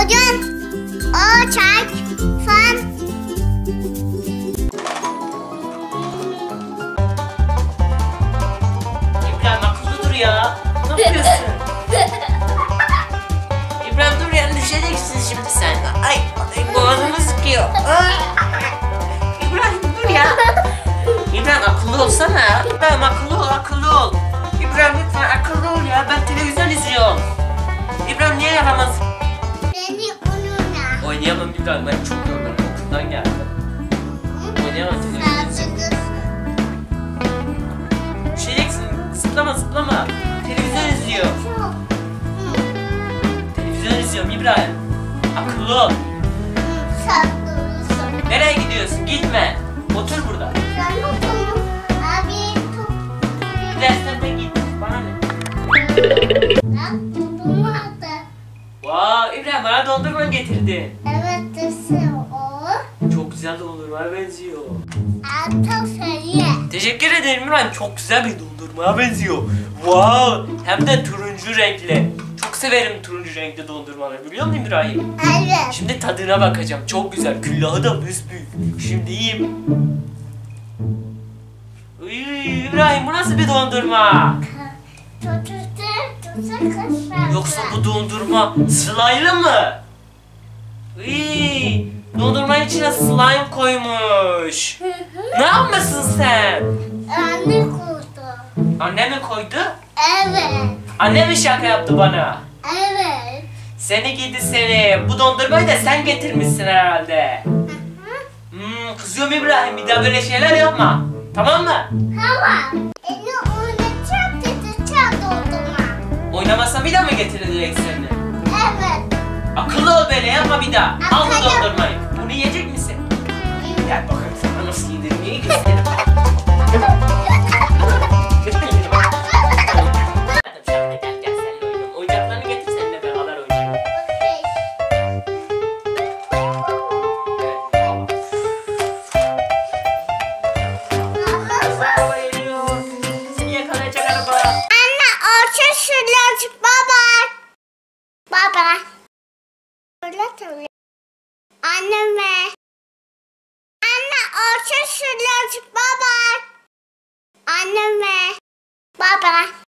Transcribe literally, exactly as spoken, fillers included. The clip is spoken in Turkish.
Oyun. O çay. Fan. İbrahim akıllı dur ya. Ne yapıyorsun? İbrahim dur ya, düşeceksin şimdi sen. Ay, ay boğazımı sıkıyor. Ay. İbrahim dur ya. İbrahim akıllı olsana. İbrahim akıllı ol, akıllı ol. İbrahim lütfen akıllı ol ya. Ben televizyon izliyorum. İbrahim niye yaramaz? Beni onunla. Oynayamam İbrahim, ben çok yorgunum. Okuldan geldim. Oynayamam televizyon izliyorum. Düşeceksin. Zıplama zıplama. Televizyon izliyor. Televizyon izliyorum İbrahim. Akıllı ol. Sen doğrusun. Nereye gidiyorsun? Gitme. Otur burada. Sen otur. Abi top. Gidersen de git. Bana ne? Ben topumu aldı. Vay İbrahim, bana dondurma getirdi. Evet desin o. Çok güzel dondurmaya benziyor. Altı sayı. Teşekkür ederim İbrahim. Çok güzel bir dondurmaya benziyor. Wow. Hem de turuncu renkli. Çok severim turuncu renkli dondurmaları, biliyor musun İbrahim? Evet. Şimdi tadına bakacağım. Çok güzel. Küllahı da büsbüyük. Şimdi yiyeyim. Uy, İbrahim bu nasıl bir dondurma? Tutuştu. Tutuştu kısmı. Yoksa bu dondurma slime'lı mı? Uy, dondurmanın içine slime koymuş. Ne yapmışsın sen? Anne kurdu. Anne mi koydu? Evet. Anne mi şaka yaptı bana? Evet. Seni gidi seni. Bu dondurmayı da sen getirmişsin herhalde. Hmm, kızıyorum İbrahim, bir daha böyle şeyler yapma. Tamam mı? Tamam. Beni oynatacak dedi doldurma. Oynamasa bir daha mı getirecek seni? Evet. Akıllı ol, böyle yapma bir daha. Al bu Akıllı. dondurmayı. Bunu yiyecek misin? Gel bakalım sana nasıl yedirmeyi göstereyim. Gel gel seninle oynayalım. Oyuncaklarını getir, seninle beraber oynayalım. Okey. Araba geliyor. Seni yakalayacak araba. Anne orta sürücü baba. Baba. Öyle tabii. Anneme. Anne orta sürücü baba. Anneme. Baba.